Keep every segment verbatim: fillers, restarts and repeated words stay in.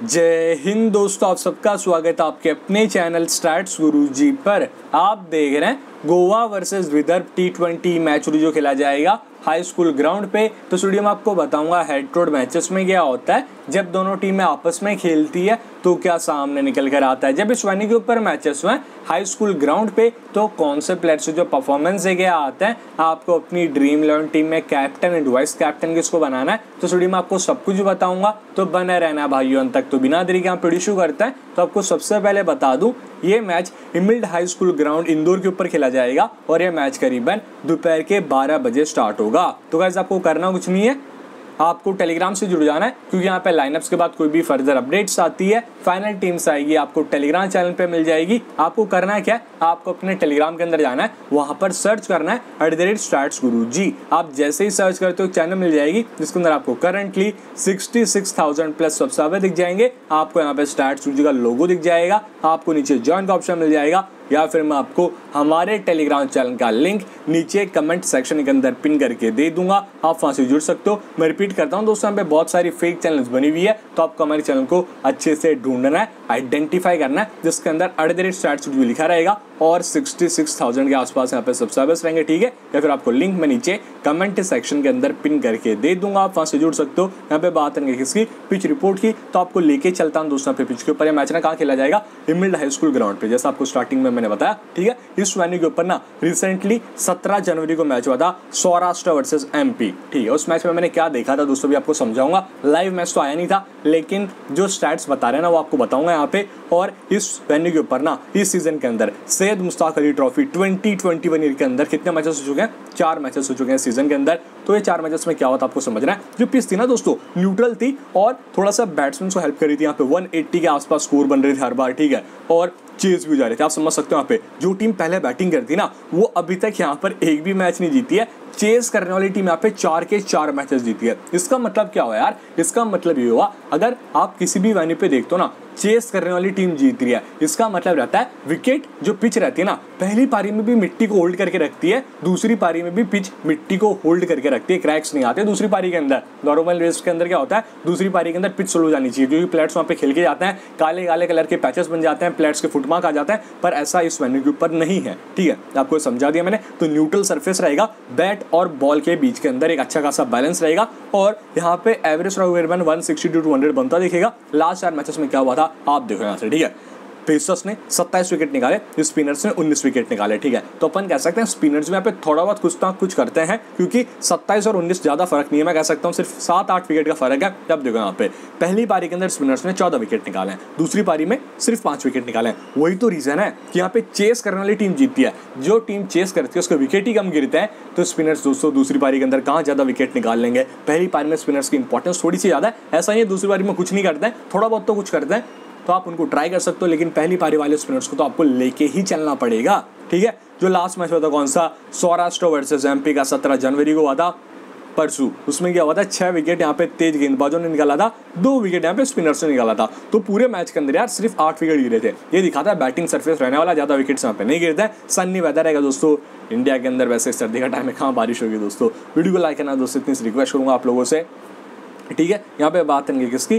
जय हिंद दोस्तों, आप सबका स्वागत है आपके अपने चैनल स्टार्ट्स गुरुजी पर। आप देख रहे हैं Goa versus Vidarbha T twenty match जो खेला जाएगा हाई स्कूल ग्राउंड पे। तो स्टूडियो में आपको बताऊंगा हेड टू हेड मैचेस में क्या होता है, जब दोनों टीमें आपस में खेलती है तो क्या सामने निकल कर आता है। जब इस वेन्यू के ऊपर मैचेस हुए हाई स्कूल ग्राउंड पे तो कौन से प्लेयर्स जो परफॉर्मेंस है क्या आता है, आपको अपनी ड्रीम इलेवन टीम में कैप्टन एंड वाइस कैप्टन किसको बनाना है, तो स्टूडियो में आपको सब कुछ बताऊंगा। तो बने रहना भाइयों अंत तक। तो बिना देरी के यहाँ वीडियो शुरू करता है तो आपको सबसे पहले बता दूं ये match emerald high school ground Indore के ऊपर खेला जाएगा और ये मैच करीबन दोपहर के बारह बजे स्टार्ट होगा। तो गाइस आपको करना कुछ नहीं है, आपको टेलीग्राम से जुड़ जाना है क्योंकि यहाँ पे लाइनअप्स के बाद कोई भी फर्दर अपडेट्स आती है, फाइनल टीम्स आएगी, आपको टेलीग्राम चैनल पे मिल जाएगी। आपको करना है क्या, आपको अपने टेलीग्राम के अंदर जाना है, वहाँ पर सर्च करना है at the rate starts Guruji. आप जैसे ही सर्च करते हो चैनल मिल जाएगी जिसके अंदर आपको currently sixty six thousand plus subscriber दिख जाएंगे। आपको यहाँ पे स्टार्ट्स गुरुजी का लोगो दिख जाएगा, आपको नीचे ज्वाइन का ऑप्शन मिल जाएगा, या फिर मैं आपको हमारे टेलीग्राम चैनल का लिंक नीचे कमेंट सेक्शन के अंदर पिन करके दे दूंगा, आप वहां से जुड़ सकते हो। मैं रिपीट करता हूं दोस्तों, यहाँ पे बहुत सारी फेक चैनल्स बनी हुई है तो आपको हमारे चैनल को अच्छे से ढूंढना है, आइडेंटिफाई करना है, जिसके अंदर at the rate starts Guruji लिखा रहेगा और सिक्सटी सिक्स थाउजेंड के आसपास यहाँ पे सब्सक्राइबर्स रहेंगे, ठीक है। या फिर आपको लिंक मैं नीचे कमेंट सेक्शन के अंदर पिन करके दे दूंगा, आप वहां से जुड़ सकते हो। यहाँ पे बात करेंगे किसकी, पिच रिपोर्ट की। तो आपको लेके चलता हूँ दोस्तों पे पिच के ऊपर। मैच ना कहाँ खेला जाएगा, हिमिल्ड हाई स्कूल ग्राउंड पे, जैसा आपको स्टार्टिंग में मैंने बताया, ठीक है। इस वेन्यू के ऊपर ना रिसेंटली सत्रह जनवरी को मैच हुआ था सौराष्ट्र वर्सेस एमपी, ठीक है। उस मैच में मैंने क्या देखा था दोस्तों भी आपको समझाऊंगा। लाइव मैच तो आया नहीं था लेकिन जो स्टैट्स बता रहे हैं ना वो आपको बताऊंगा यहाँ पे। और इस वेन्यू के ऊपर ना इस सीजन के अंदर Syed Mushtaq Ali trophy twenty twenty one year के अंदर कितने मैचेस हो चुके हैं, चार मैचेस हो चुके हैं सीजन के अंदर। तो ये चार मैचेस में क्या हुआ था आपको समझना है। जो पिच थी ना दोस्तों न्यूट्रल थी और थोड़ा सा बैट्समैन को हेल्प करी थी, यहाँ पे वन एट्टी के आसपास स्कोर बन रही थी हर बार, ठीक है। और चेज भी जा रहे थे, आप समझ सकते हो। यहाँ पे जो टीम पहले बैटिंग करती ना वो अभी तक यहाँ पर एक भी मैच नहीं जीती है। चेस करने वाली टीम यहाँ पे चार के चार मैचेस जीती है। इसका मतलब क्या हुआ यार, इसका मतलब ये हुआ अगर आप किसी भी वेन्यू पे देखते हो ना चेस करने वाली टीम जीत रही है, इसका मतलब रहता है विकेट जो पिच रहती है ना पहली पारी में भी मिट्टी को होल्ड करके रखती है, दूसरी पारी में भी पिच मिट्टी को होल्ड करके रखती है, क्रैक्स नहीं आते दूसरी पारी के अंदर। नॉर्मल रेस के अंदर क्या होता है, दूसरी पारी के अंदर पिच स्लो हो जानी चाहिए क्योंकि प्लेट्स वहाँ पे खेल के जाते हैं, काले काले कलर के पैचेस बन जाते हैं, प्लेट्स के फुटमार्क आ जाते हैं, पर ऐसा इस वेन्यू के ऊपर नहीं है, ठीक है। आपको समझा दिया मैंने। तो न्यूट्रल सरफेस रहेगा, बैट और बॉल के बीच के अंदर एक अच्छा खासा बैलेंस रहेगा और यहाँ पे average run one sixty two two hundred बनता दिखेगा। लास्ट चार मैचेस में क्या हुआ था आप देखो यहाँ से, ठीक है। पेसर्स ने सत्ताईस विकेट निकाले, स्पिनर्स ने उन्नीस विकेट निकाले, ठीक है। तो अपन कह सकते हैं स्पिनर्स में यहाँ पे थोड़ा बहुत कुछ ना कुछ करते हैं क्योंकि सत्ताईस और उन्नीस ज्यादा फर्क नहीं है, मैं कह सकता हूँ सिर्फ सात आठ विकेट का फर्क है। तब देखो यहाँ पे पहली पारी के अंदर स्पिनर्स ने चौदह विकेट निकाले हैं, दूसरी पारी में सिर्फ पांच विकेट निकाले हैं। वही तो रीजन है कि यहाँ पे चेस करने वाली टीम जीतती है। जो टीम चेस करती है उसको विकेट ही कम गिरते हैं, तो स्पिनर्स दोस्तों दूसरी पारी के अंदर कहाँ ज्यादा विकेट निकाल लेंगे। पहली पारी में स्पिनर्स की इंपॉर्टेंस थोड़ी सी ज्यादा है, ऐसा नहीं है दूसरी पारी में कुछ नहीं करते हैं, थोड़ा बहुत तो कुछ करते हैं, तो आप उनको ट्राई कर सकते हो, लेकिन पहली पारी वाले स्पिनर्स को तो आपको लेके ही चलना पड़ेगा, ठीक है। जो लास्ट मैच हुआ था कौन सा, सौराष्ट्र वर्सेस एमपी का सत्रह जनवरी को हुआ था परसों। उसमें क्या हुआ था, छह विकेट यहाँ पे तेज गेंदबाजों ने निकाला था, दो विकेट यहाँ पे स्पिनर्स ने निकाला था। तो पूरे मैच के अंदर यार सिर्फ आठ विकेट गिरे थे। ये दिखाता है बैटिंग सरफेस रहने वाला, ज्यादा विकेट्स यहाँ पे नहीं गिरते हैं। सन्नी वेदर रहेगा दोस्तों इंडिया के अंदर, वैसे सर्दी का टाइम है, कहाँ बारिश होगी दोस्तों। वीडियो को लाइक करना दोस्तों, इतनी रिक्वेस्ट करूंगा आप लोगों से, ठीक है। यहाँ पे बात करेंगे किसकी,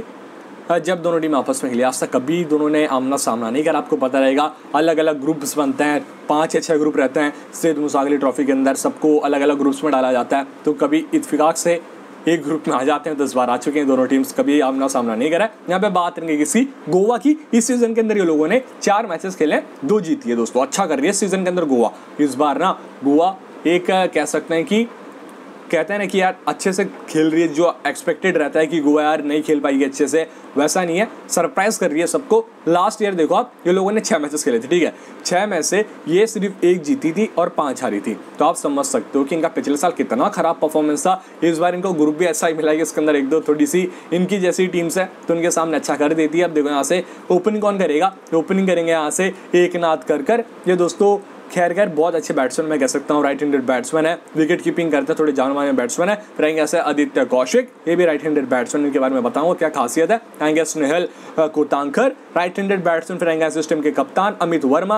जब दोनों टीम आपस में खेली आज तक कभी दोनों ने आमना सामना नहीं करा। आपको पता रहेगा अलग अलग ग्रुप्स बनते हैं, पाँच या छः ग्रुप रहते हैं सैयद मुश्ताक अली ट्रॉफी के अंदर, सबको अलग अलग ग्रुप्स में डाला जाता है। तो कभी इत्तेफाक से एक ग्रुप में आ जाते हैं, दस बार आ चुके हैं दोनों टीम्स, कभी आमना सामना नहीं करा। यहाँ पे बात करेंगे किसी गोवा की। इस सीजन के अंदर ये लोगों ने चार मैचेस खेले, दो जीती है दोस्तों, अच्छा कर रही है इस सीजन के अंदर गोवा। इस बार ना गोवा एक कह सकते हैं कि कहते हैं ना कि यार अच्छे से खेल रही है, जो एक्सपेक्टेड रहता है कि गोवा यार नहीं खेल पाएगी अच्छे से, वैसा नहीं है, सरप्राइज कर रही है सबको। लास्ट ईयर देखो आप, ये लोगों ने छह मैचेस खेले थे, ठीक है। छह में से ये सिर्फ एक जीती थी और पांच हारी थी। तो आप समझ सकते हो कि इनका पिछले साल कितना खराब परफॉर्मेंस था। इस बार इनको ग्रुप भी ऐसा ही मिला है कि इसके अंदर एक दो थोड़ी सी इनकी जैसी टीम्स है तो उनके सामने अच्छा कर देती है। अब देखो यहाँ से ओपनिंग कौन करेगा, ओपनिंग करेंगे यहाँ से एक नाथ कर कर ये दोस्तों खैर खैर बहुत अच्छे बैट्समैन मैं कह सकता हूँ, राइट हैंडेड बैट्समैन है, विकेट कीपिंग करते हैं, थोड़े जान माने बैट्समैन है। फिर आएंगे ऐसे आदित्य कौशिक, ये भी राइट हैंडेड बैट्समैन, इनके बारे में बताऊंगा क्या खासियत है। आएंगे Snehal Kotankar, right handed batsman. फिर आएंगे इस टीम के कप्तान अमित वर्मा,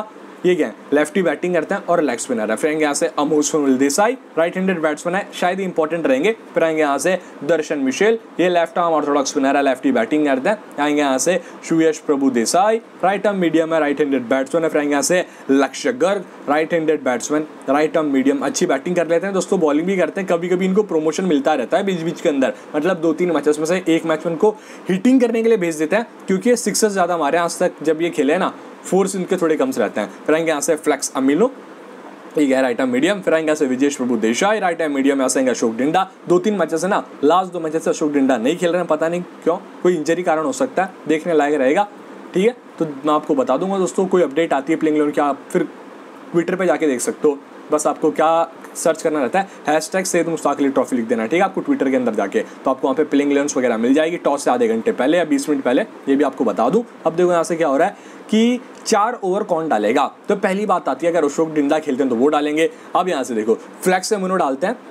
ये क्या है, लेफ्टी बैटिंग करते हैं और लेग स्पिनर है। फिर आएंगे यहाँ से Amogh Sunil Desai, right handed batsman है, शायद इंपॉर्टेंट रहेंगे। फिर आएंगे यहाँ से दर्शन मिशेल, ये लेफ्ट आर्म ऑर्थोडॉक्स स्पिनर है, लेफ्टी बैटिंग करते हैं। आएंगे यहाँ से Suyash Prabhu Desai, right arm medium है, राइट हैंडेड बैट्समैन है। फिर आएंगे यहाँ से Lakshay Garg, right handed batsman, right arm medium, अच्छी बैटिंग कर लेते हैं दोस्तों, बॉलिंग भी करते हैं। कभी कभी इनको प्रमोशन मिलता रहता है बीच बीच के अंदर, मतलब दो तीन मैचेस में से एक मैच में इनको हिटिंग करने के लिए भेज देते हैं, क्योंकि ये सिक्सर्स ज़्यादा हमारे आज तक जब ये खेले ना, फोर्स इनके थोड़े कम से रहते हैं। फिर आएंगे यहाँ से फ्लेक्स अमीनो, ठीक है, राइट आर्म मीडियम। फिर आएंगे यहाँ से Vijesh Prabhu Desai, right arm medium. यहाँ से आएंगे अशोक डिंडा। दो तीन मैचेस है ना, लास्ट दो मैचेस से अशोक डिंडा नहीं खेल रहे हैं, पता नहीं क्यों, कोई इंजरी कारण हो सकता है, देखने लायक रहेगा। ठीक है, तो मैं आपको बता दूंगा दोस्तों, कोई अपडेट आती है प्लेइंग इलेवन की, आप फिर ट्विटर पे जाके देख सकते हो। बस आपको क्या सर्च करना रहता है, हैशटैग सैयद मुश्ताक अली ट्रॉफी लिख देना, ठीक है, आपको ट्विटर के अंदर जाके, तो आपको वहाँ पे प्लेइंग इलेवन्स वगैरह मिल जाएगी टॉस से आधे घंटे पहले या बीस मिनट पहले, ये भी आपको बता दूँ। अब देखो यहाँ से क्या हो रहा है कि चार ओवर कौन डालेगा। तो पहली बात आती है, अगर अशोक डिंडा खेलते हैं तो वो डालेंगे। अब यहाँ से देखो फ्लेक्स अमीनो डालते हैं,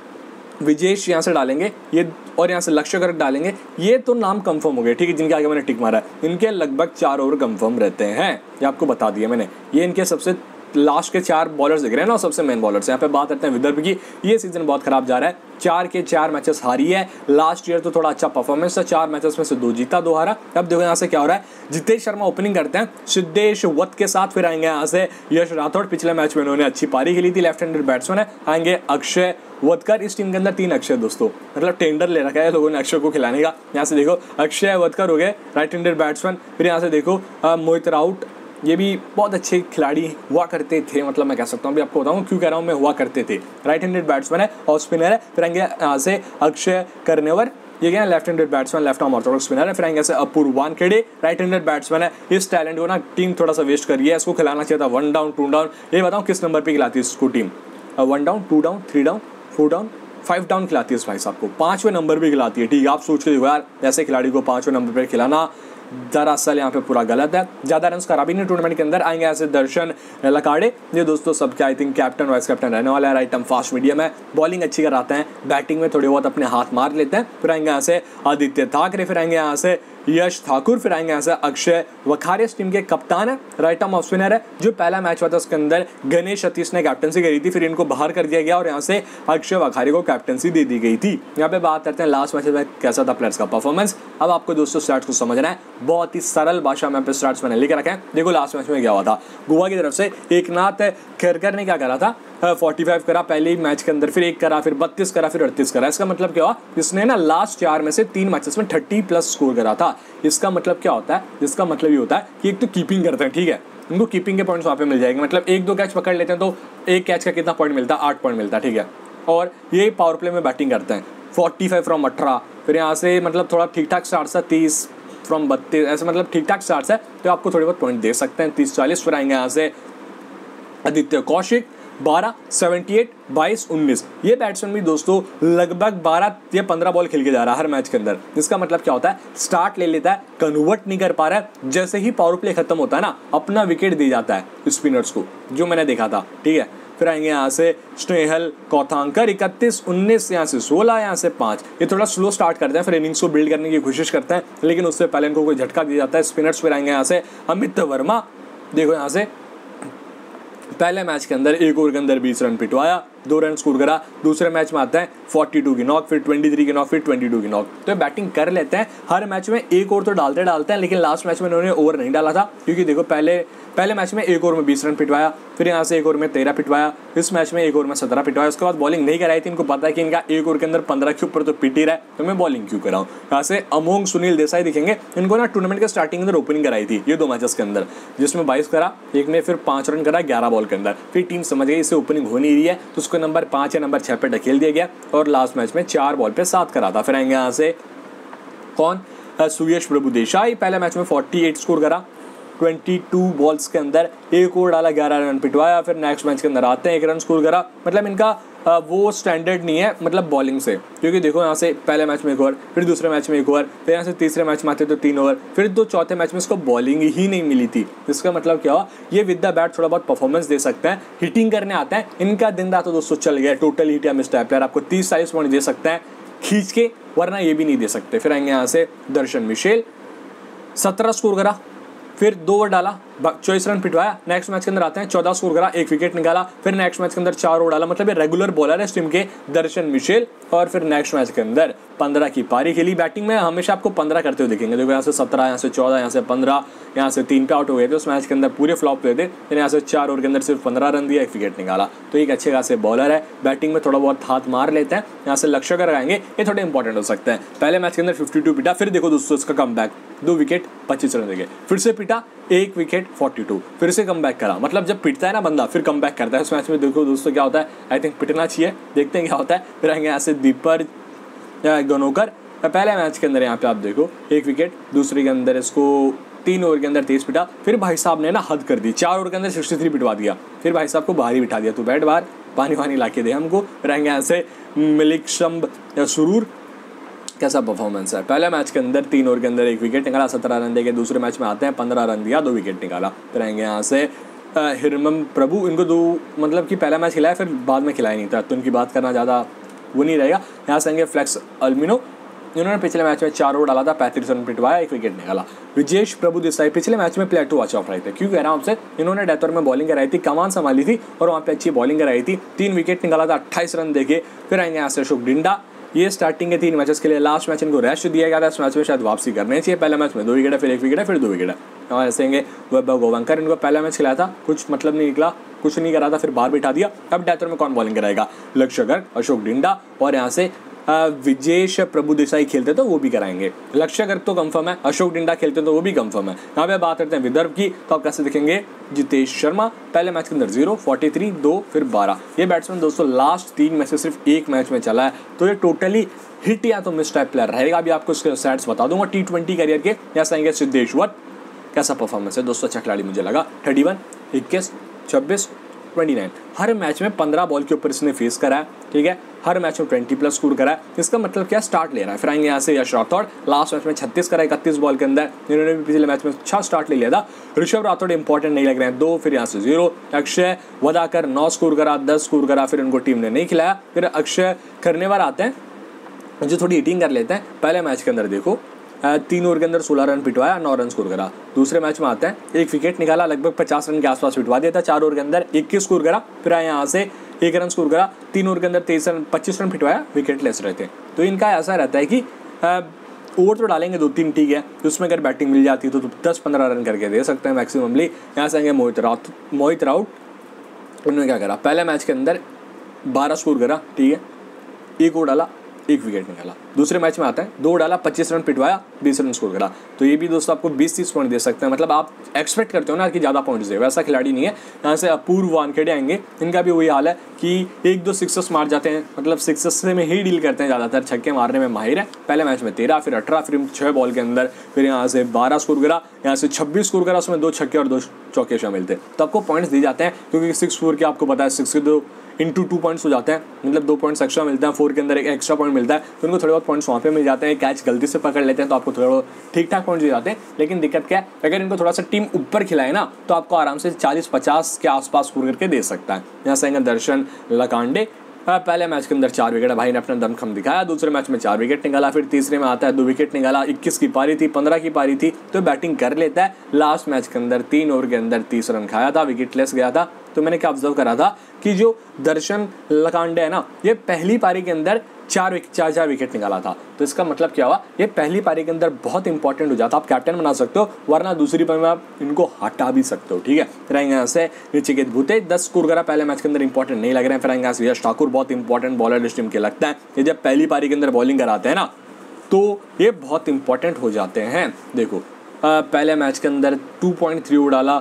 विजेश यहाँ से डालेंगे ये, और यहाँ से लक्ष्य गर्ग डालेंगे। ये तो नाम कंफर्म हो गए, ठीक है, जिनके आगे मैंने टिक मारा है, इनके लगभग चार ओवर कंफर्म रहते हैं, ये आपको बता दिया मैंने। ये इनके सबसे लास्ट के चार बॉलर्स दिख रहे हैं ना, सबसे मेन बॉलर्स। यहाँ पे बात करते हैं विदर्भ की, ये सीजन बहुत खराब जा रहा है, चार के चार मैचेस हारी है। लास्ट ईयर तो थोड़ा अच्छा परफॉर्मेंस था, चार मैचेस में से दो जीता दो हारा। अब देखो यहाँ से क्या हो रहा है, जितेश शर्मा ओपनिंग करते हैं सिद्धेश वत के साथ। फिर आएंगे यहाँ से यश राठौड़, पिछले मैच में उन्होंने अच्छी पारी खेली थी, लेफ्ट हैंडेड बैट्समैन है। आएंगे अक्षय वतकर, इस टीम के अंदर तीन अक्षय दोस्तों, मतलब टेंडर ले रखा है लोगों ने अक्षय को खिलाने का। यहाँ से देखो अक्षय वतकर हो गए राइट हैंडेड बैट्समैन। फिर यहाँ से देखो मोहित राउत, ये भी बहुत अच्छे खिलाड़ी हुआ करते थे, मतलब मैं कह सकता हूँ, अभी आपको बताऊँ क्यों कह रहा हूँ मैं, हुआ करते थे। राइट हैंडेड बैट्समैन है और स्पिनर है। फिर आएंगे यहाँ से अक्षय करनेवर, ये क्या है, left handed batsman, left arm orthodox spinner है। फिर आएंगे ऐसे Apoorv Wankhade, right handed batsman है। इस टैलेंट को ना टीम थोड़ा सा वेस्ट कर रही है, इसको खिलाना चाहिए था वन डाउन टू डाउन। ये बताऊँ किस नंबर पर खिलाती है इसको team, one down two down three down four down five down खिलाती है इस भाई साहब को, पाँचवें नंबर पर खिलाती है। ठीक है, आप सोच के देखो यार, ऐसे खिलाड़ी को पाँचवें नंबर पर खिलाना दरअसल यहाँ पे पूरा गलत है। ज़्यादा रन करा भी नहीं टूर्नामेंट के अंदर। आएंगे ऐसे दर्शन लकाड़े, ये दोस्तों सबके I think captain vice captain रहने वाला है। राइट आर्म फास्ट मीडियम है, बॉलिंग अच्छी कराते हैं, बैटिंग में थोड़े बहुत अपने हाथ मार लेते हैं। फिर आएंगे यहाँ से आदित्य ठाकरे, फिर आएंगे यहाँ से यश ठाकुर, फिर आएंगे यहाँ से अक्षय वखारे, इस टीम के कप्तान है, राइट आर्म ऑफ स्पिनर है। जो पहला मैच हुआ था उसके अंदर गणेश सतीश ने कैप्टनसी करी थी, फिर इनको बाहर कर दिया गया और यहाँ से अक्षय वखारे को कैप्टनसी दे दी गई थी। यहाँ पे बात करते हैं लास्ट मैच में कैसा था प्लेयर्स का परफॉर्मेंस। अब आपको दोस्तों स्टैट्स को समझना है, बहुत ही सरल भाषा में स्टैट्स मैंने लेकर रखे हैं। देखो लास्ट मैच में क्या हुआ था, गोवा की तरफ से एकनाथ खेरकर ने क्या करा था, पैंतालीस करा पहले ही मैच के अंदर, फिर एक करा, फिर बत्तीस करा, फिर अड़तीस करा। इसका मतलब क्या हुआ, इसने ना लास्ट चार में से तीन मैचेस में तीस प्लस स्कोर करा था। इसका मतलब क्या होता है, इसका मतलब ये होता है कि एक तो कीपिंग करते हैं, ठीक है, इनको कीपिंग के पॉइंट्स वहाँ पे मिल जाएंगे। मतलब एक दो कैच पकड़ लेते हैं तो एक कैच का कितना पॉइंट मिलता है, आठ पॉइंट मिलता है, ठीक है। और ये पावर प्ले में बैटिंग करते हैं, पैंतालीस फ्रॉम अठारह, फिर यहाँ से मतलब थोड़ा ठीक ठाक स्टार्ट है, तीस फ्रॉम बत्तीस, ऐसे मतलब ठीक ठाक स्टार्ट है, तो आपको थोड़े बहुत पॉइंट दे सकते हैं, तीस चालीस। फिर आएंगे यहाँ से आदित्य कौशिक, बारह, अठहत्तर, बाईस, उन्नीस। ये बैट्समैन भी दोस्तों लगभग बारह या पंद्रह बॉल खेल के जा रहा है हर मैच के अंदर। इसका मतलब क्या होता है, स्टार्ट ले लेता है, कन्वर्ट नहीं कर पा रहा है, जैसे ही पावर प्ले खत्म होता है ना, अपना विकेट दे जाता है स्पिनर्स को, जो मैंने देखा था, ठीक है। फिर आएंगे यहाँ से स्नेहल कौथांकर, इकतीस, उन्नीस, यहाँ से सोलह, यहाँ से पाँच। ये थोड़ा स्लो स्टार्ट करते हैं, फिर इनिंग्स को बिल्ड करने की कोशिश करते हैं, लेकिन उससे पहले इनको कोई झटका दिया जाता है स्पिनर्स। फिर आएंगे यहाँ से अमित वर्मा, देखो यहाँ से पहले मैच के अंदर एक ओवर के अंदर बीस रन पिटवाया, दो रन स्कोर करा। दूसरे मैच में आता है बयालीस की नॉक, फिर तेईस की नॉक, फिर बाईस की नॉक। तो बैटिंग कर लेते हैं, हर मैच में एक ओवर तो डालते डालते हैं, लेकिन लास्ट मैच में इन्होंने ओवर नहीं डाला था, क्योंकि देखो पहले पहले मैच में एक ओवर में बीस रन पिटवाया, फिर यहाँ से एक ओवर में तेरह पिटवाया, इस मैच में एक ओवर में सत्रह पिटवाया। उसके बाद बॉलिंग नहीं कराई थी, इनको पता है कि इनका एक ओवर के अंदर पंद्रह के ऊपर तो पिट ही रहा है, तो मैं बॉलिंग क्यों कराऊँ। यहाँ से अमोघ सुनील देसाई दिखेंगे, इनको ना टूर्नामेंट के स्टार्टिंग के अंदर ओपनिंग कराई थी ये दो मैचेस के अंदर, जिसमें बाईस करा, एक में फिर पाँच रन करा ग्यारह बॉल के अंदर। फिर टीम समझ गई इससे ओपनिंग हो नहीं रही है, तो उसको नंबर पाँच या नंबर छः पे ढकेल दिया गया और लास्ट मैच में चार बॉल पे सात करा था। फिर आएंगे यहाँ से कौन, सुयश प्रभु देसाई, पहले मैच में अड़तालीस स्कोर करा, बाईस बॉल्स के अंदर एक ओवर डाला, ग्यारह रन पिटवाया। फिर नेक्स्ट मैच के अंदर आते हैं, एक रन स्कोर करा। मतलब इनका वो स्टैंडर्ड नहीं है मतलब बॉलिंग से, क्योंकि देखो यहाँ से पहले मैच में एक ओवर, फिर दूसरे मैच में एक ओवर, फिर यहाँ से तीसरे मैच में आते तो तीन ओवर, फिर तो चौथे मैच में इसको बॉलिंग ही नहीं मिली थी। इसका मतलब क्या हुआ, ये विद द बैट थोड़ा बहुत परफॉर्मेंस दे सकते हैं, हिटिंग करने आते हैं। इनका दिन रात तो दोस्तों चल गया, टोटल हिट या मिस्टर प्लेयर आपको तीस चालीस पॉइंट दे सकते हैं खींच के, वरना ये भी नहीं दे सकते। फिर आएंगे यहाँ से दर्शन मिशेल, सत्रह स्कोर करा, फिर दो ओवर डाला, चौबीस रन पिटवाया। नेक्स्ट मैच के अंदर आते हैं चौदह स्कोर करा, एक विकेट निकाला। फिर नेक्स्ट मैच के अंदर चार ओवर डाला, मतलब ये रेगुलर बॉलर है इस टीम के दर्शन मिशेल। और फिर नेक्स्ट मैच के अंदर पंद्रह की पारी खेली। बैटिंग में हमेशा आपको पंद्रह करते हुए दिखेंगे। देखो यहाँ से सत्रह, यहाँ से चौदह, यहाँ से पंद्रह, यहाँ से तीन पे आउट हो गए थे उस मैच के अंदर, पूरे फ्लॉप हुए थे। फिर यहाँ से चार ओवर के अंदर सिर्फ पंद्रह रन दिया, एक विकेट निकाला। तो एक अच्छे खासे बॉलर है, बैटिंग में थोड़ा बहुत हाथ मार लेते हैं। यहाँ से लक्ष्य कर आएंगे, ये थोड़े इंपॉर्टेंट हो सकते हैं। पहले मैच के अंदर फिफ्टी टू पिटा, फिर देखो दोस्तों इसका कमबैक, दो विकेट पच्चीस रन देंगे, फिर से पिटा, एक विकेट फोर्टी टू, फिर से कमबैक करा। मतलब जब पिटता है ना बंदा फिर कमबैक करता है। इस मैच में देखो दोस्तों क्या होता है, आई थिंक पिटना चाहिए, देखते हैं क्या होता है। फिर आएंगे यहाँ से दीपर गनोकर। पहले मैच के अंदर यहाँ पे आप देखो एक विकेट, दूसरे के अंदर इसको तीन ओवर के अंदर तेज पिटा। फिर भाई साहब ने ना हद कर दी, चार ओवर के अंदर सिक्सटी थ्री पिटवा दिया। फिर भाई साहब को बाहर ही बिठा दिया, तो बैट बाहर, पानी वानी ला के दे हमको। फिर आएंगे यहाँ से मलिक शम्ब सुरूर, कैसा परफॉर्मेंस है। पहले मैच के अंदर तीन ओवर के अंदर एक विकेट निकाला, सत्रह रन देके। दूसरे मैच में आते हैं पंद्रह रन दिया, दो विकेट निकाला। फिर आएंगे यहाँ से हिरमन प्रभु, इनको दो मतलब कि पहला मैच खिलाया फिर बाद में खिलाया नहीं था, तो उनकी बात करना ज़्यादा वो नहीं रहेगा। यहाँ से आएंगे फ्लेक्स अल्मिनो, इन्होंने पिछले मैच में चार ओवर डाला था, पैंतीस रन पिटवाया, एक विकेट निकाला। विजेश प्रभु देसाई पिछले मैच में प्लेयर टू वॉच ऑफ रहे थे, क्यों कह रहा हूँ आपसे, इन्होंने डेथ ओवर में बॉलिंग कराई थी, कमान संभाली थी और वहाँ पे अच्छी बॉलिंग कराई थी। तीन विकेट निकाला था, अट्ठाईस रन देके। फिर आएंगे यहाँ से अशोक डिंडा, ये स्टार्टिंग के तीन मैचेस के लिए, लास्ट मैच इनको रेस्ट दिया गया था, इस मैच में शायद वापसी करनी चाहिए। पहले मैच में दो विकेट है, फिर एक विकेट है, फिर दो विकेट है। और ऐसे आएंगे वैभव गोवंकर, इनको पहला मैच खिलाया था, कुछ मतलब नहीं निकला, कुछ नहीं करा था, फिर बाहर बिठा दिया। अब डेथ ओवर में कौन बॉलिंग कराएगा, लक्ष्य गर्ग, अशोक डिंडा और यहाँ से विजेश प्रभु देसाई खेलते तो वो भी कराएंगे। लक्ष्य गर्ग तो कंफर्म है, अशोक डिंडा खेलते तो वो भी कंफर्म है। यहाँ पे बात करते हैं विदर्भ की, तो आप कैसे दिखेंगे, जितेश शर्मा पहले मैच के अंदर जीरो, फोर्टी थ्री, दो, फिर बारह। ये बैट्समैन दोस्तों लास्ट तीन मैच से सिर्फ एक मैच में चला है, तो ये टोटली हिट या तो मिस टाइप प्लेयर रहेगा। अभी आपको इसके स्टैट्स बता दूंगा टी ट्वेंटी करियर के। यहाँ आएंगे सिद्धेश्वर, कैसा परफॉर्मेंस है दोस्तों, अच्छा खिलाड़ी मुझे लगा। थर्टी वन, इक्कीस, छब्बीस, उनतीस, हर मैच में पंद्रह बॉल के ऊपर इसने फेस करा है, ठीक है। हर मैच में बीस प्लस स्कोर करा है, इसका मतलब क्या, स्टार्ट ले रहा है। फिर आएंगे यहाँ से यश राठौड़, लास्ट मैच में छत्तीस करा, इकतीस बॉल के अंदर, इन्होंने भी पिछले मैच में अच्छा स्टार्ट ले लिया था। ऋषभ राठौड़ इंपॉर्टेंट नहीं लग रहे हैं, दो, फिर यहाँ से जीरो। अक्षय वदाकर नौ स्कोर करा, दस स्कोर करा, फिर इनको टीम ने नहीं खिलाया। फिर अक्षय खरनेवार आते हैं जो थोड़ी हिटिंग कर लेते हैं। पहले मैच के अंदर देखो तीन ओवर के अंदर सोलह रन पिटवाया, नौ रन स्कोर करा। दूसरे मैच में आता है एक विकेट निकाला, लगभग पचास रन के आसपास पिटवा दिया था, चार ओवर के अंदर इक्कीस स्कोर करा। फिर आया यहाँ से एक रन स्कोर करा, तीन ओवर के अंदर तेईस रन, पच्चीस रन पिटवाया, विकेट लेस रहे थे। तो इनका ऐसा रहता है कि ओवर तो डालेंगे दो तीन, ठीक है, तो उसमें अगर बैटिंग मिल जाती है तो दस पंद्रह रन करके दे सकते हैं मैक्सिममली। यहाँ से आएंगे मोहित राउत, मोहित राउत उन्होंने क्या करा, पहले मैच के अंदर बारह स्कोर करा, ठीक है, एक ओवर डाला, एक विकेट निकाला। दूसरे मैच में आता है दो डाला, पच्चीस रन पिटवाया, बीस रन स्कोर करा। तो ये भी दोस्तों आपको बीस तीस पॉइंट दे सकते हैं, मतलब आप एक्सपेक्ट करते हो ना कि ज़्यादा पॉइंट्स दे, वैसा खिलाड़ी नहीं है। यहाँ से अपूर्व वानखेड़े आएंगे, इनका भी वही हाल है कि एक दो सिक्सेस मार जाते हैं, मतलब सिक्सेस से में ही डील करते हैं, ज़्यादातर छक्के मारने में माहिर है। पहले मैच में तेरह, फिर अठारह, फिर छः बॉल के अंदर, फिर यहाँ से बारह स्कोर करा, यहाँ से छब्बीस स्कोर करा, उसमें दो छक्के और दो चौके शामिल थे। तो आपको पॉइंट्स दिए जाते हैं, क्योंकि सिक्स फोर के आपको पता है, सिक्स के दो इंटू टू पॉइंट्स हो जाते हैं, मतलब दो पॉइंट्स एक्स्ट्रा मिलते हैं, फोर के अंदर एक एक्स्ट्रा पॉइंट मिलता है, तो उनको थोड़े बहुत पॉइंट्स वहाँ पे मिल जाते हैं। कैच गलती से पकड़ लेते हैं तो आपको थोड़ा ठीक ठाक पॉइंट्स दिए जाते हैं। लेकिन दिक्कत क्या है, अगर इनको थोड़ा सा टीम ऊपर खिलाए ना तो आपको आराम से चालीस पचास के आसपास स्कोर करके दे सकता है। यहाँ से दर्शन लकांडे, पहले मैच के अंदर चार विकेट, भाई ने अपना दमखम दिखाया। दूसरे मैच में चार विकेट निकाला, फिर तीसरे में आता है दो विकेट निकाला, इक्कीस की पारी थी, पंद्रह की पारी थी, तो बैटिंग कर लेता है। लास्ट मैच के अंदर तीन ओवर के अंदर तीस रन खाया था, विकेट लेस गया था। तो मैंने क्या ऑब्जर्व करा था कि जो दर्शन लकांडे है ना, ये पहली पारी के अंदर चार चार चार विकेट निकाला था। तो इसका मतलब क्या हुआ, ये पहली पारी के अंदर बहुत इंपॉर्टेंट हो जाता, आप कैप्टन बना सकते हो, वरना दूसरी पारी में आप इनको हटा भी सकते हो, ठीक है। फिर आएंगे यहाँ से नचिकेत भूते, दस स्कोर करा, पहले मैच के अंदर इंपॉर्टेंट नहीं लग रहे हैं। फिर आएंगे यहाँ से यश ठाकुर, बहुत इंपॉर्टेंट बॉलर इस टीम के लगता है, ये जब पहली पारी के अंदर बॉलिंग कराते हैं ना तो ये बहुत इंपॉर्टेंट हो जाते हैं। देखो आ, पहले मैच के अंदर टू पॉइंट थ्री डाला,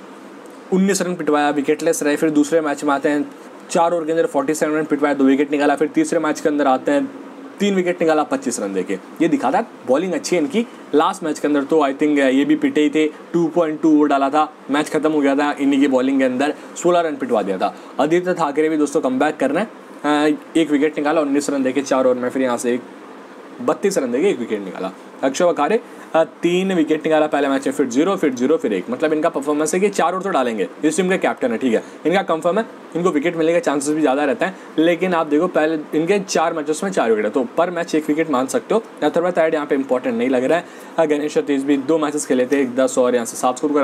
उन्नीस रन पिटवाया, विकेटलेस रहे। फिर दूसरे मैच में आते हैं चार ओवर के अंदर सैंतालीस रन पिटवाया, दो विकेट निकाला। फिर तीसरे मैच के अंदर आते हैं तीन विकेट निकाला, पच्चीस रन देके। ये दिखाता है बॉलिंग अच्छी है इनकी। लास्ट मैच के अंदर तो आई थिंक ये भी पिटे ही थे, टू पॉइंट टू ओवर डाला था, मैच खत्म हो गया था, इन्हीं की बॉलिंग के अंदर सोलह रन पिटवा दिया था। आदित्य ठाकरे भी दोस्तों कमबैक कर रहे हैं, एक विकेट निकाला, उन्नीस रन देके चार ओवर में। फिर यहाँ से एक बत्तीस रन देके एक विकेट निकाला। अक्षय वखारे तीन विकेट निकाला पहले मैच में, फिर जीरो, फिर जीरो, फिर एक। मतलब इनका परफॉर्मेंस है कि चार ओवर तो डालेंगे, इस टीम के कैप्टन है, ठीक है, इनका कंफर्म है, इनको विकेट मिलने के चांसेस भी ज़्यादा रहते हैं। लेकिन आप देखो पहले इनके चार मैचेस में चार विकेट है, तो पर मैच एक विकेट मान सकते हो। अथर्वा साइड यहाँ पे इंपॉर्टेंट नहीं लग रहा है। गणेश सतीश भी दो मैचेस खेले थे, एक दस और यहाँ से सात स्कोर करा था।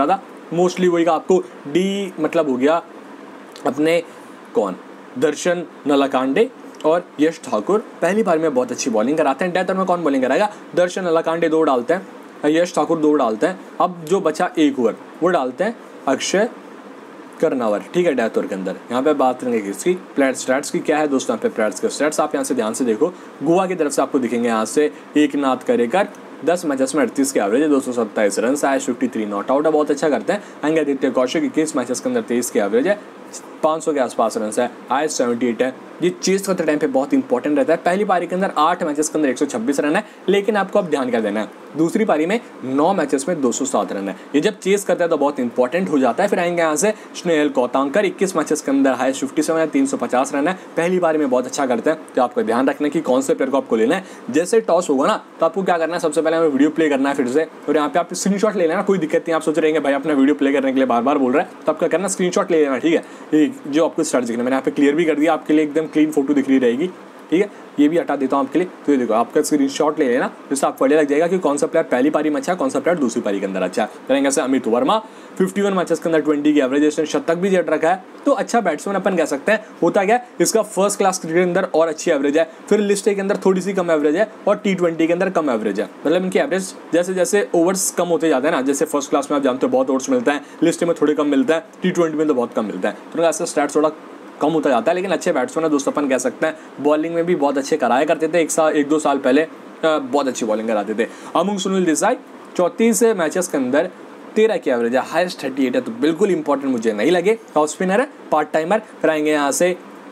मोस्टली वही का आपको डी मतलब हो गया अपने कौन दर्शन नलाकांडे और यश ठाकुर पहली बार में बहुत अच्छी बॉलिंग कराते हैं। डेथ ओवर में कौन बॉलिंग कराएगा? दर्शन नलाकांडे दो डालते हैं, यश ठाकुर दो डालते हैं। अब जो बचा एक ओवर वो डालते हैं अक्षय करनावर, ठीक है, डेथ ओवर के अंदर। यहाँ पे बात करेंगे किसकी? प्लेयर स्टैट्स की। क्या है दोस्तों यहाँ पे प्लेयर्स के स्टैट्स? आप यहाँ से ध्यान से देखो, गोवा की तरफ से आपको दिखेंगे यहाँ से एक नाथ करेकर दस मैचेस में अड़तीस के एवरेज है, दो सौ सत्ताईस रन है, फिफ्टी थ्री नॉट आउट है, बहुत अच्छा करते हैं। अंग आदित्य कौशिक इक्कीस मैचेस के अंदर तेईस के एवरेज है, पाँच सौ के आसपास रन है, आई सेवेंटी एट है। ये चेस करते टाइम पे बहुत इंपॉर्टेंट रहता है। पहली पारी के अंदर आठ मैचेस के अंदर एक सौ छब्बीस रन है, लेकिन आपको अब ध्यान क्या देना है, दूसरी पारी में नौ मैचेस में दो सौ सात रन है। ये जब चेस करता है तो बहुत इंपॉर्टेंट हो जाता है। फिर आएंगे यहाँ से स्नेहल कौतांकर, इक्कीस मैचेस के अंदर हाई फिफ्टी सेवन है, तीन सौ पचास रन है, पहली पारी में बहुत अच्छा करते हैं। तो आपको ध्यान रखना कि कौन से प्लेयर को आपको लेना है। जैसे टॉस होगा ना तो आपको क्या करना है, सबसे पहले हमें वीडियो प्ले करना है फिर से, और यहाँ पे आप स्क्रीनशॉट ले लेना, कोई दिक्कत नहीं। आप सोच रहे हैं भाई अपना वीडियो प्ले करने के लिए बार बार बोल रहा है, तो आपका करना स्क्रीनशॉट ले लेना, ठीक है। जो आपको स्टार्ट दिखना, मैंने यहाँ पे क्लियर भी कर दिया, आपके लिए एकदम क्लीन फोटो दिख रही रहेगी, ठीक है। ये भी हटा देता हूँ आपके लिए। तो ये देखो आपका स्क्रीनशॉट ले लेना, जिससे आपको आइडिया लग जाएगा कि कौन सा प्लेयर पहली पारी में अच्छा है, कौन सा प्लेयर दूसरी पारी के अंदर अच्छा है। करेंगे से अमित वर्मा, इक्यावन मैचेस के अंदर बीस की एवरेज, इसने शतक भी जड़ रखा है, तो अच्छा बैट्समैन अपन कह सकते हैं। होता क्या है, इसका फर्स्ट क्लास क्रिकेट के अंदर और अच्छी एवरेज है, फिर लिस्ट के अंदर थोड़ी सी कम एवरेज है, और टी ट्वेंटी के अंदर कम एवरेज है। मतलब इनकी एवरेज जैसे जैसे ओवर्स कम होते जाते हैं ना, जैसे फर्स्ट क्लास में आप जानते हो बहुत ओवर्स मिलता है, लिस्ट में थोड़े कम मिलता है, टी ट्वेंटी में तो बहुत कम मिलता है, तो ऐसा स्टैट्स थोड़ा कम होता जाता है। लेकिन अच्छे बैट्समैन है दोस्तों, अपन कह सकते हैं। बॉलिंग में भी बहुत अच्छे कराया करते थे, एक साल एक दो साल पहले बहुत अच्छी बॉलिंग कराते थे। अमंग सुनील देसाई, चौंतीस मैचेस के अंदर तेरह की एवरेज है, हाईएस्ट थर्टी एट है, तो बिल्कुल इंपॉर्टेंट मुझे नहीं लगे। ऑफ स्पिनर है, पार्ट टाइमर। फिर आएंगे यहाँ से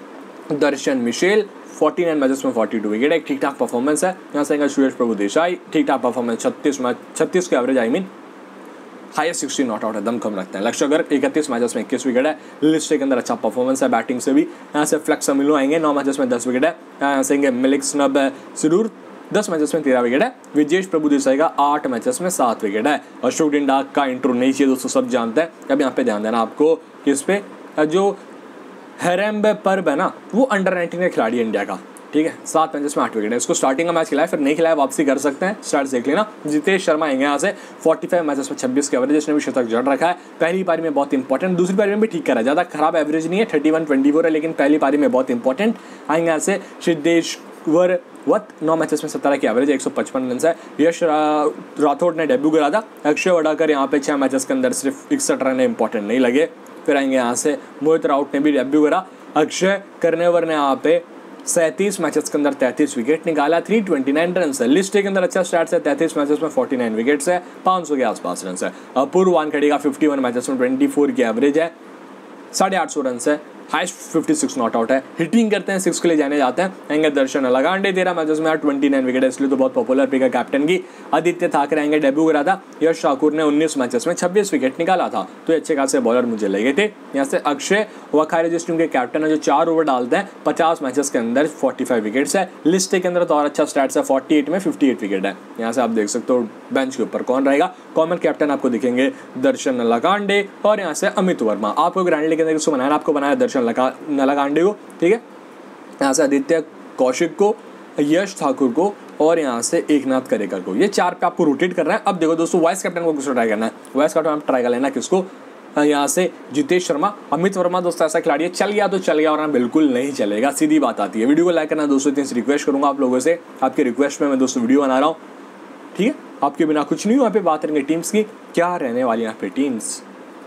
दर्शन मिशेल, उनचास मैचेस में बयालीस विकेट, एक ठीक ठाक परफॉर्मेंस है। यहाँ से आएंगे सुरेश प्रभु देसाई, ठीक ठाक परफॉर्मेंस, छत्तीस मैच छत्तीस की average, I mean highest sixty not out है, दम कम रखते हैं। लक्ष्य अगर इकतीस मैचेस में इक्कीस विकेट है, लिस्ट के अंदर अच्छा परफॉर्मेंस है बैटिंग से भी। यहाँ से फ्लेक्स अमिलो आएंगे, नौ मैचेस में दस विकेट है। यहाँ से आएंगे मिलिक स्नब सिरूर, दस मैचेस में तेरह विकेट है। विजेश प्रभु देसाई का आठ मैचेस में सात विकेट है। अशोक डिंडा का इंट्रो नहीं चाहिए दोस्तों, सब जानते हैं। अब यहाँ पे ध्यान देना आपको किस पे, जो हैरेम्ब परब है ना, वो अंडर नाइनटीन का खिलाड़ी है इंडिया का, ठीक है। सात मैचेस में आठ विकेट है। इसको स्टार्टिंग का मैच खिलाया, फिर नहीं खिलाया, वापसी कर सकते हैं, स्टार्ट देख लेना। जितेश शर्मा आएंगे यहाँ से, पैंतालीस मैचेस में छब्बीस के एवरेज, इसने भी शतक जड़ रखा है। पहली पारी में बहुत इंपॉर्टेंट, दूसरी पारी में भी ठीक करा है, ज़्यादा खराब एवरेज नहीं है, थर्टी वन ट्वेंटी फोर है, लेकिन पहली पारी में बहुत इंपॉर्टेंट। आएंगे यहाँ से सिद्धेश्वर वत, नौ मैचेस में सत्रह की एवरेज, एक सौ पचपन रन है। यश राठौड़ ने डेब्यू करा था। अक्षय वड़ाकर यहाँ पे छः मैचेस के अंदर सिर्फ इकसठ रन है, इंपॉर्टेंट नहीं लगे। फिर आएंगे यहाँ से मोहित राउत ने भी डेब्यू करा। अक्षय करनेवर ने यहाँ पे सैंतीस मैचेस के अंदर तैंतीस विकेट निकाला, तीन सौ उनतीस रन है। लिस्ट के अंदर अच्छा स्टार्ट है, तैंतीस मैचेस में उनचास विकेट्स है, पाँच सौ के आसपास रन है। अपूर्व वानखेड़े का इक्यावन मैचेस में चौबीस की एवरेज है, साढ़े आठ सौ रन है, हाईएस्ट छप्पन नॉट आउट है। हिटिंग करते हैं, सिक्स के लिए जाने जाते हैं। आएंगे दर्शन लगांडे, तेरह मैचेस में उनतीस विकेट है, इसलिए तो बहुत पॉपुलर पिक है कैप्टन की। आदित्य ठाकरे आएंगे, डेब्यू करा था। यश ठाकुर ने उन्नीस मैचेस में छब्बीस विकेट निकाला था, तो ये अच्छे खासे बॉलर मुझे लगे थे। यहाँ से अक्षय वखारे जिस टीम के कैप्टन है, जो चार ओवर डालते हैं, पचास मैचेस के अंदर पैंतालीस विकेट्स है। लिस्ट के अंदर तो और अच्छा स्टैट्स है, अड़तालीस में अट्ठावन विकेट है। यहाँ से आप देख सकते हो बेंच के ऊपर कौन रहेगा। कॉमन कैप्टन आपको दिखेंगे दर्शन लगांडे, और यहाँ से अमित वर्मा। आपको ग्रैंडली के अंदर किसको बनाया, आपको बनाया दर्शन नलाकांडे को, ठीक है। यहाँ से आदित्य कौशिक को, यश ठाकुर को, और यहाँ से एक नाथ करेकर को, ये चार पे आपको रोटेट करना है। अब देखो दोस्तों, वाइस कैप्टन को किसको ट्राई करना है, वाइस कैप्टन आप ट्राई कर लेना किसको, यहाँ से जितेश शर्मा। अमित वर्मा दोस्तों ऐसा खिलाड़ी है, चल गया तो चल गया, और बिल्कुल नहीं चलेगा, सीधी बात आती है। वीडियो को लाइक करना दोस्तों, इतनी रिक्वेस्ट करूँगा आप लोगों से, आपके रिक्वेस्ट में मैं दोस्तों वीडियो बना रहा हूँ, ठीक है। आपके बिना कुछ नहीं, यहाँ पे बात करेंगे टीम्स की, क्या रहने वाली यहाँ पे टीम्स।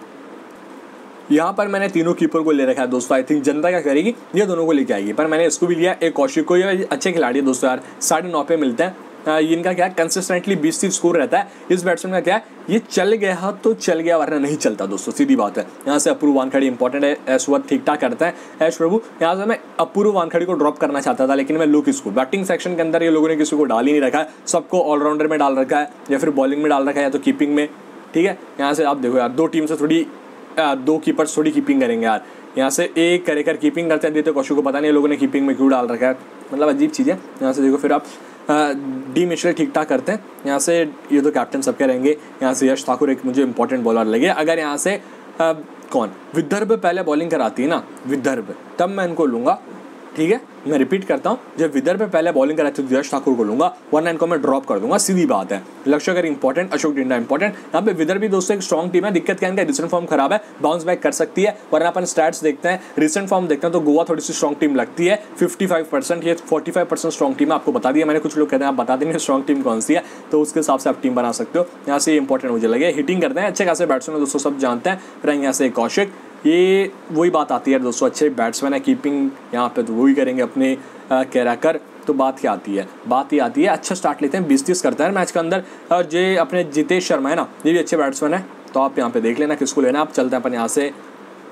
यहाँ पर मैंने तीनों कीपर को ले रखा है दोस्तों। आई थिंक जनता क्या करेगी, ये दोनों को लेके आएगी, पर मैंने इसको भी लिया, एक कौशिक को। ये अच्छे खिलाड़ी है दोस्तों यार, साढ़े नौ पे मिलते हैं। इनका क्या है, कंसिस्टेंटली बीस तीस स्कोर रहता है। इस बैट्समैन का क्या है, ये चल गया तो चल गया, वरना नहीं चलता दोस्तों, सीधी बात है। यहाँ से अपूर्व वानखेड़े इंपॉर्टेंट है, ऐश वर्थ ठीक ठाक करता है। ऐश प्रभु, यहाँ से मैं अपूर्व वानखेड़े को ड्रॉप करना चाहता था, लेकिन मैं लू किसको, बैटिंग सेक्शन के अंदर ये लोगों ने किसी को डाल ही नहीं रखा है, सबको ऑलराउंडर में डाल रखा है, या फिर बॉलिंग में डाल रखा है, या तो कीपिंग में, ठीक है। यहाँ से आप देखो यार, दो टीम से थोड़ी दो कीपर्स थोड़ी कीपिंग करेंगे यार। यहाँ से एक करे कर कीपिंग करते हैं, देते कौशिक को पता नहीं लोगों ने कीपिंग में क्यों डाल रखा है, मतलब अजीब चीज़ है। यहाँ से देखो फिर आप डी मिशेल ठीक ठाक करते हैं। यहाँ से ये तो कैप्टन सबके रहेंगे। यहाँ से यश ठाकुर एक मुझे इंपॉर्टेंट बॉलर लगे। अगर यहाँ से आ, कौन विदर्भ पहले बॉलिंग कराती है ना, विदर्भ, तब मैं इनको लूँगा, ठीक है, मैं रिपीट करता हूँ, जब विदर्भ पे पहले बॉलिंग कराती तो यश ठाकुर को लूंगा, वरना इनको मैं ड्रॉप कर दूंगा, सीधी बात है। लक्ष्य अगर इंपॉर्टेंट, अशोक डिंडा इंपॉर्टेंट। यहाँ पे विदर्भ भी दोस्तों एक स्ट्रॉन्ग टीम है, दिक्कत क्या है, इनका रिसेंट फॉर्म खराब है, बाउंस बैक कर सकती है, वरना अपन स्टैट्स देखते हैं, रिसेंट फॉर्म देखते हैं तो गोवा थोड़ी सी स्ट्रॉन्ग टीम लगती है, फिफ्टी फाइव परसेंट ये forty five percent strong team है। आपको बता दिया मैंने, कुछ लोग कहते हैं आप बता देंगे स्ट्रॉन्ग टीम कौन सी है, तो उसके हिसाब से आप टीम बना सकते हो। यहाँ से इंपॉर्टेंट मुझे लगे, हिटिंग करते हैं, अच्छे खासे बैट्समैन दोस्तों सब जानते हैं। रंग यहाँ से कौशिक, ये वही बात आती है दोस्तों, अच्छे बैट्समैन है, कीपिंग यहाँ पे तो वही करेंगे अपने कैराकर। तो बात क्या आती है, बात ये आती है अच्छा स्टार्ट लेते हैं, बीस तीस करता है मैच के अंदर। और जे अपने जितेश शर्मा है ना, ये भी अच्छे बैट्समैन है, तो आप यहाँ पे देख लेना किसको लेना। आप चलते हैं अपन यहाँ से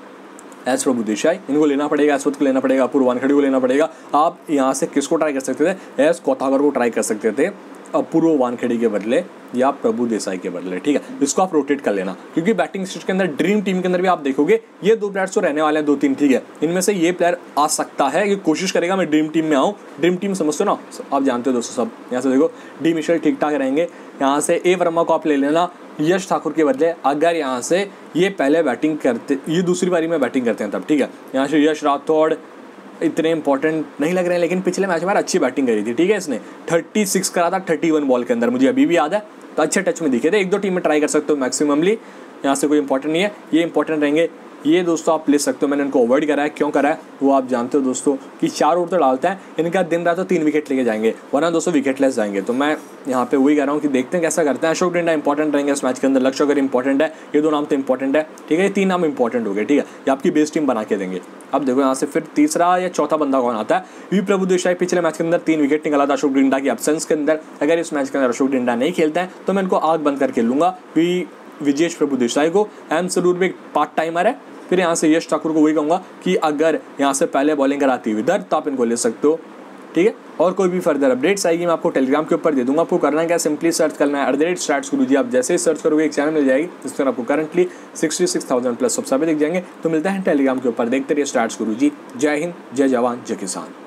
एस प्रभु देसाई, इनको लेना पड़ेगा, एस को लेना पड़ेगा, अपूर्व वानखेड़े को लेना पड़ेगा। आप यहाँ से किसको ट्राई कर सकते थे, एस कोथागर को ट्राई कर सकते थे अपूर्व वानखेड़े के बदले या प्रभु देसाई के बदले, ठीक है। इसको आप रोटेट कर लेना, क्योंकि बैटिंग स्टेज के अंदर ड्रीम टीम के अंदर भी आप देखोगे ये दो प्लेयर्स तो रहने वाले हैं, दो तीन, ठीक है। इनमें से ये प्लेयर आ सकता है, ये कोशिश करेगा मैं ड्रीम टीम में आऊँ। ड्रीम टीम समझते हो ना, आप जानते हो दोस्तों सब। यहाँ से देखो डी मिशेल ठीक ठाक रहेंगे, यहाँ से ए वर्मा को आप ले लेना यश ठाकुर के बदले, अगर यहाँ से ये पहले बैटिंग करते, ये दूसरी बारी में बैटिंग करते हैं तब, ठीक है। यहाँ से यश राठौड़ इतने इंपॉर्टेंट नहीं लग रहे हैं, लेकिन पिछले मैच में अच्छी बैटिंग करी थी, ठीक है। इसने छत्तीस करा था इकतीस बॉल के अंदर, मुझे अभी भी याद है, तो अच्छे टच में दिखे थे। एक दो टीम में ट्राई कर सकते हो मैक्सिममली, यहाँ से कोई इंपॉर्टेंट नहीं है, ये इंपॉर्टेंट रहेंगे। ये दोस्तों आप ले सकते हो, मैंने इनको अवॉइड करा है, क्यों करा है वो आप जानते हो दोस्तों, कि चार ओवर तो डालते हैं, इनका दिन रात तो तीन विकेट लेके जाएंगे, वरना दोस्तों विकेट लेस जाएंगे। तो मैं यहाँ पे वही कह रहा हूँ कि देखते हैं कैसा करते हैं। अशोक डिंडा इंपॉर्टेंट रहेंगे इस मैच के अंदर, लक्ष्य अगर इंपॉर्टेंट है, ये दो नाम तो इंपॉर्टेंट है, ठीक है, ये तीन नाम इंपॉर्टेंट हो गए, ठीक है, ये आपकी बेस टीम बना के देंगे। अब देखो यहाँ से फिर तीसरा या चौथा बंदा कौन आता है, वी प्रभु देसाई पिछले मैच के अंदर तीन विकेट निकाला था अशोक डिंडा की एब्सेंस के अंदर। अगर इस मैच के अंदर अशोक डिंडा नहीं खेलता है तो मैं इनको आग बंद करके लूँगा, वी विजेश प्रभु देसाई को। एम सरूर में पार्ट टाइमर है। फिर यहाँ से यश ठाकुर को वही कहूँगा कि अगर यहाँ से पहले बॉलिंग कराती है विदर्भ तो आप इनको ले सकते हो, ठीक है। और कोई भी फर्दर अपडेट्स आएगी मैं आपको टेलीग्राम के ऊपर दे दूंगा। आपको करना है क्या, सिंपली सर्च करना है at the rate starts Guruji. आप जैसे ही सर्च करोगे एक चैनल मिल जाएगी, जिस पर आपको currently sixty six thousand plus subscriber दिख जाएंगे। तो मिलता है टेलीग्राम के ऊपर, देखते रहिए स्टार्ट्स गुरुजी। जय हिंद, जय जवान, जय किसान।